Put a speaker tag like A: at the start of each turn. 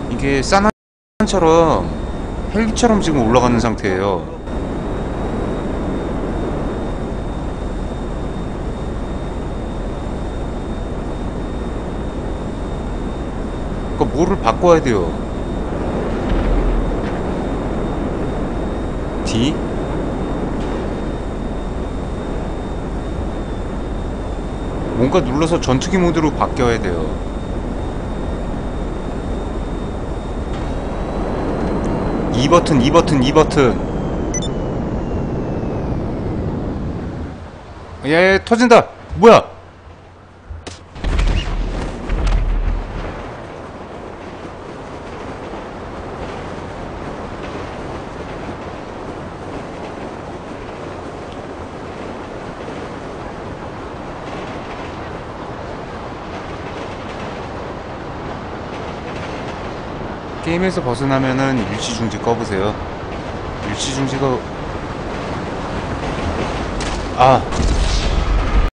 A: 이게 사나처럼 헬기처럼 지금 올라가는 상태예요. 그러니까 뭐를 바꿔야 돼요. D? 뭔가 눌러서 전투기 모드로 바뀌어야 돼요. 이 버튼, 이 버튼, 이 버튼. 예, 터진다. 뭐야? 게임에서 벗어나면은 일시중지 꺼보세요. 일시중지가... 아